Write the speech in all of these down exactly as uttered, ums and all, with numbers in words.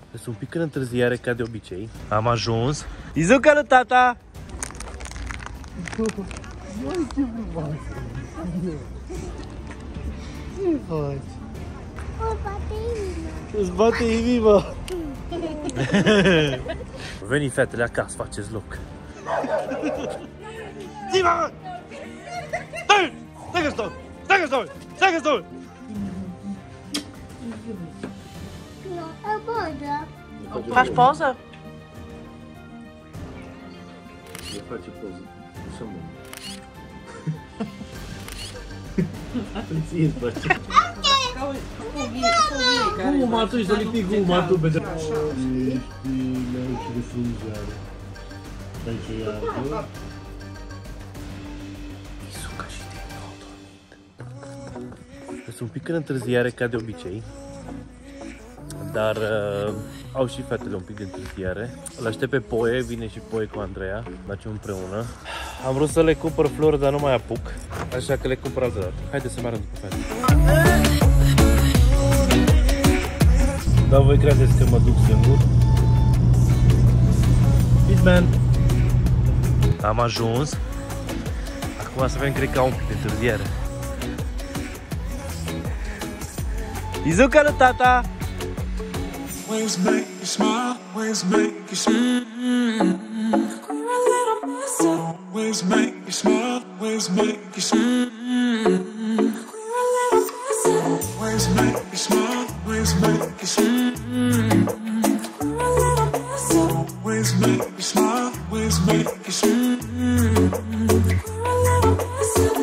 Sunt un pic în întârziere, ca de obicei. Am ajuns. Izuca lui tata! Măi, ce frumoasă! Ce faci? O bate inima. Îți bate inima! Veni fetele acasă, faceți loc. Zi-mă! Stai! Stai că stau! Stai că stau! Stai că stau! Faci poză? Ne face poză. Așa mă. Ție îți place. Guma, tu ești să lipi guma, tu, bădă. Ești, mi-au și de frunzare. Stai ce iară. Izuca și Temi au dormit. Sunt un pic în întârziere, ca de obicei. Dar uh, au și fetele un pic de întârziere. Îl aștept pe Poe, vine și Poe cu Andreea. Facem împreună. Am vrut să le cumpăr flori, dar nu mai apuc. Așa că le cumpăr altă dată. Haideți să meargă după fete. Dar voi credeți că mă duc singur? Hitman! Am ajuns. Acum să vedem, cred că au un pic de întârziere. Izuca lui tata! Ways make you smile, ways make you smile. We're a little messed up. Ways make you smile, ways make you smile. We're a little messed up. Ways make you smile, ways make you smile. We're a little messed up. Ways make you smile, ways make you smile. We're a little messed up.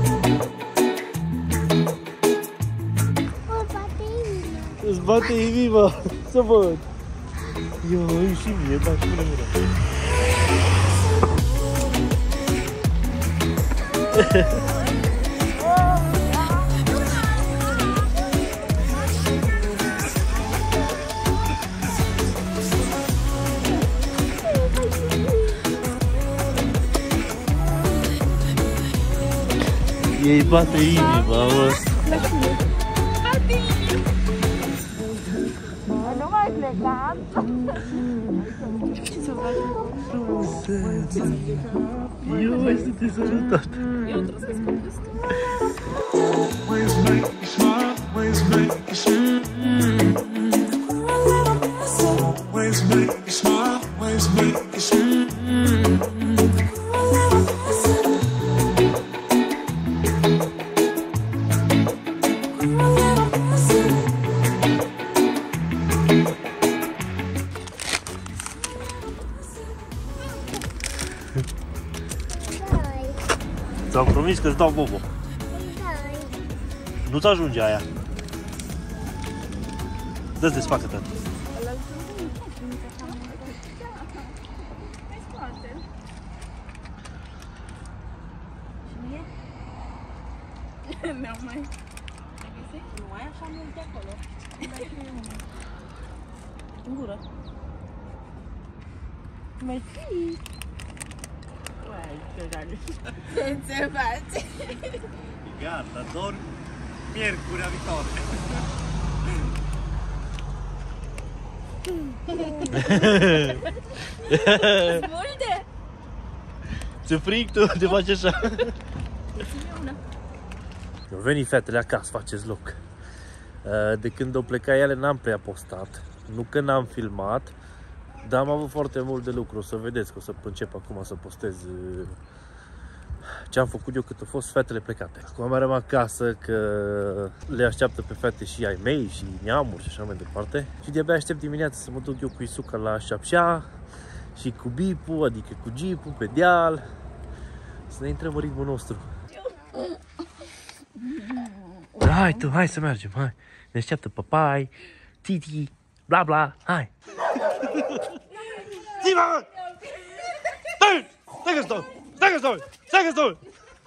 Îți bate inima, să văd. Eu, și mie, da, și mie. Ei bate inima, mă. Nu mai pleca. Eu mai sunt de sănătate. Eu trebuie să spun destul. Ways make you smile, ways make you smile. Ways make you smile, ways make you smile. Ți-am promis că îți dau bobo. Nu-ți ajunge aia. Dă-ți desfacă-te. Ne-au mai... Nu ai așa mult de acolo. În gură. Mai fi. Uai, ce gale. Ce se face? Gata, dormi miercurea viitoare. Smulde! Ți-e fric tu? Te faci așa? Eu veni fetele acasă, faceți loc. De când au plecat ele n-am prea postat. Nu că n-am filmat, dar am avut foarte mult de lucru. O să vedeți că o să încep acum să postez ce am făcut eu cât au fost fetele plecate. Acum am rămas acasă că le așteaptă pe fete și ai mei și neamuri și așa mai departe. Și de-abia aștept dimineața să mă duc eu cu Isuca la Șapșa și cu Bipu, adică cu Jeep-ul pe deal. Să ne intrăm în ritmul nostru. Hai tu, hai să mergem, hai. Ne așteaptă papai, titi, bla bla, hai. Zi-mă! Stai! Stai că stau! Stai că stau! Stai că stau!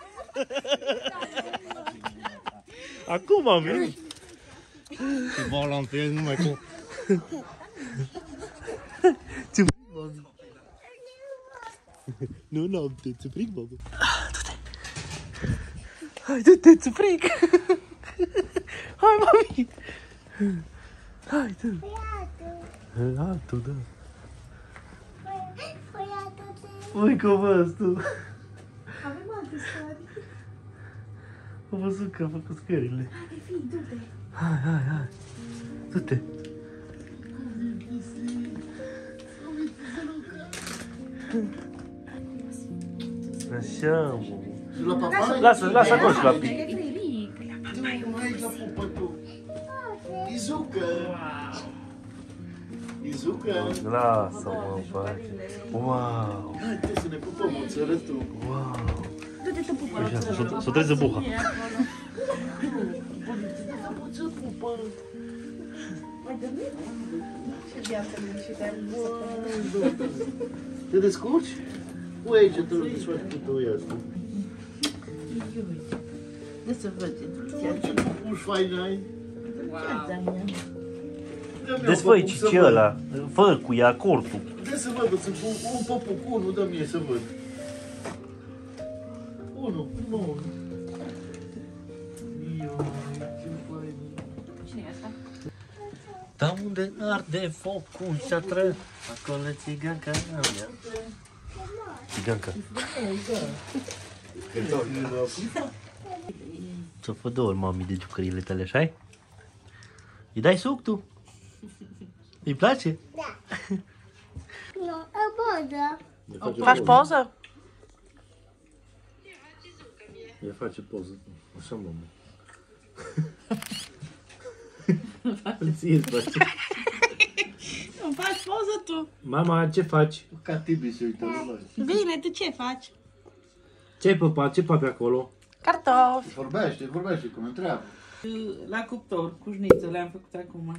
Acum am venit. Ce volantez, nu mai cum. Ce fric, mami. Nu, nu, ți-e fric, mami. Du-te. Hai, du-te, ți-e fric. Hai, mami. Hai, tu. Altul, da. Păi atât de... Ui, că văz tu. Avem alte scări. Am văzut că a făcut scările. Haide, fii, du-te. Hai, hai, hai. Du-te. Așa, mă. Și la papa? Lasă, lasă acolo și la pic. E Frederic. Nu, aici la pupă tu. Izucă. Izucă. Lasă-mă în pace. Wow. Hai, trebuie să ne pupăm, o țără tu. Wow. Du-te, te pupă. Așa, să să treze buha. Ce pupă? Ce viață lui și de Te descurci? Cu aici te desfaci cu tu asta. De să văd. Ce pupuși fain ai. Desfăi ce ăla. Fă cu ea cortul. Trebuie să văd, să pun un popuc, unul, dă mie să văd. Unul, nu. Ce fain. Cine e asta? Dar unde arde focul și atră, acolo țiganca mea. Țiganca. Ți-o fă două ori mami de jucăriile tale, așa-i? Îi dai suc tu? Îi place? Nu, e poză. Faci poză? Ea face poză. Așa, mamă. Ție îți place. Îmi faci poză tu? Mama, ce faci? Ca Tibi se uită la noi. Bine, tu ce faci? Ce-ai păpat? Ce papi acolo? Cartofi. Vorbește, vorbește, cum întreabă. La cuptor, cu șniță, le-am făcut acum.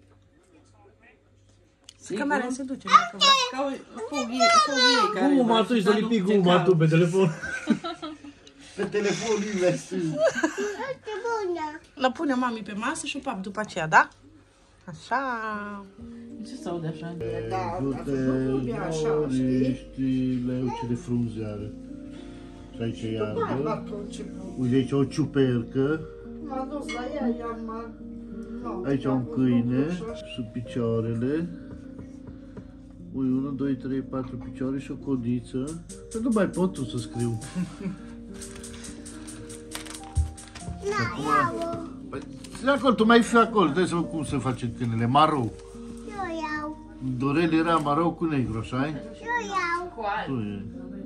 Camera se duce. Ca o foghie, foghie care... Guma, tu ești să lipi guma tu pe telefon. Pe telefon invers. Ce bună. L pune mami pe masă și pap după aceea, da? Așa. Ce se aude așa? Du-te, noriști, leuci de frunze are. Și aici e iarbă. Uite, aici o ciupercă. M-a dus la ea, i-am... Aici un câine, sub picioarele. Ui, unu, doi, trei, patru picioare și o codiță. Că nu mai pot tu să scriu. Na, iau. Păi, zi acolo, tu mai fi acolo, trebuie să văd cum se face câinele. Marou. Eu iau. Dorel era marou cu negru, așa -i? Eu iau. Tu e.